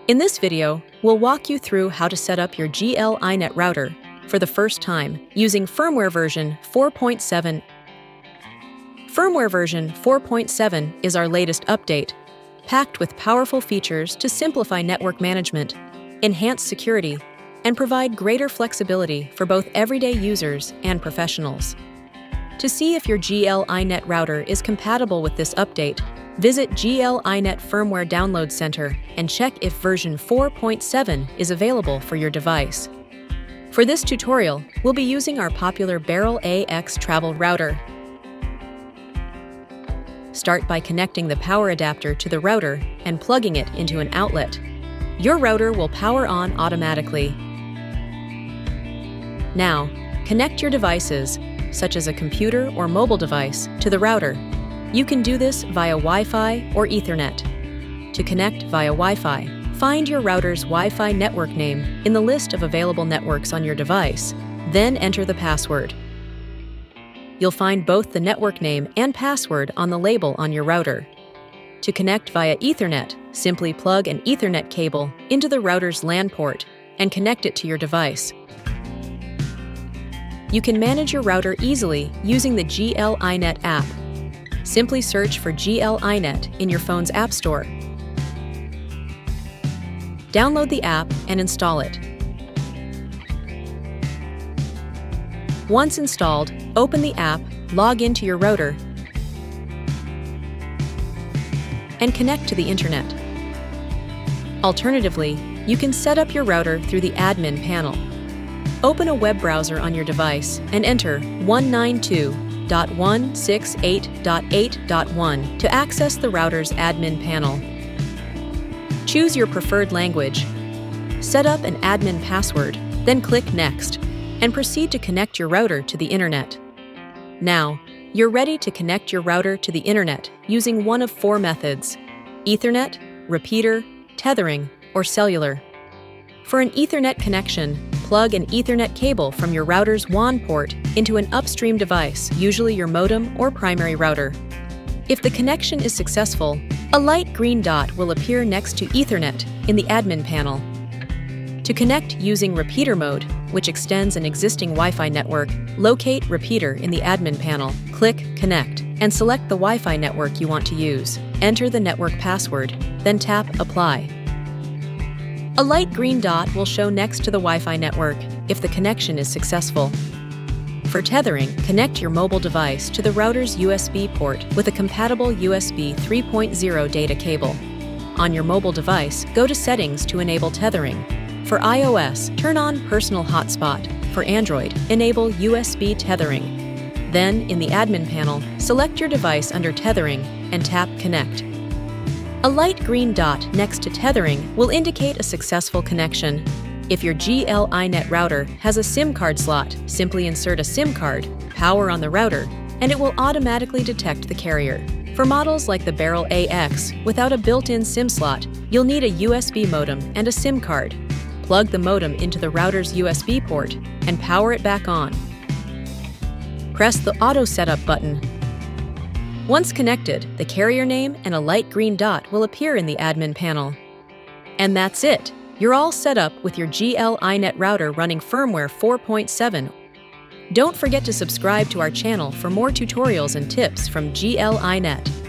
In this video, we'll walk you through how to set up your GL.iNet router for the first time using firmware version 4.7. Firmware version 4.7 is our latest update, packed with powerful features to simplify network management, enhance security, and provide greater flexibility for both everyday users and professionals. To see if your GL.iNet router is compatible with this update, visit GL.iNet Firmware Download Center and check if version 4.7 is available for your device. For this tutorial, we'll be using our popular Beryl AX travel router. Start by connecting the power adapter to the router and plugging it into an outlet. Your router will power on automatically. Now, connect your devices, such as a computer or mobile device, to the router. You can do this via Wi-Fi or Ethernet. To connect via Wi-Fi, find your router's Wi-Fi network name in the list of available networks on your device, then enter the password. You'll find both the network name and password on the label on your router. To connect via Ethernet, simply plug an Ethernet cable into the router's LAN port and connect it to your device. You can manage your router easily using the GL.iNet app. Simply search for GL.iNet in your phone's App Store. Download the app and install it. Once installed, open the app, log into your router, and connect to the internet. Alternatively, you can set up your router through the admin panel. Open a web browser on your device and enter 192.168.8.1 to access the router's admin panel. Choose your preferred language. Set up an admin password, then click Next, and proceed to connect your router to the internet. Now, you're ready to connect your router to the internet using one of four methods: Ethernet, repeater, tethering, or cellular. For an Ethernet connection, plug an Ethernet cable from your router's WAN port into an upstream device, usually your modem or primary router. If the connection is successful, a light green dot will appear next to Ethernet in the admin panel. To connect using repeater mode, which extends an existing Wi-Fi network, locate repeater in the admin panel, click Connect, and select the Wi-Fi network you want to use. Enter the network password, then tap Apply. A light green dot will show next to the Wi-Fi network if the connection is successful. For tethering, connect your mobile device to the router's USB port with a compatible USB 3.0 data cable. On your mobile device, go to Settings to enable tethering. For iOS, turn on Personal Hotspot. For Android, enable USB tethering. Then, in the admin panel, select your device under Tethering and tap Connect. A light green dot next to tethering will indicate a successful connection. If your GL.iNet router has a SIM card slot, simply insert a SIM card, power on the router, and it will automatically detect the carrier. For models like the Beryl AX, without a built-in SIM slot, you'll need a USB modem and a SIM card. Plug the modem into the router's USB port and power it back on. Press the Auto Setup button. Once connected, the carrier name and a light green dot will appear in the admin panel. And that's it! You're all set up with your GL.iNet router running firmware 4.7. Don't forget to subscribe to our channel for more tutorials and tips from GL.iNet.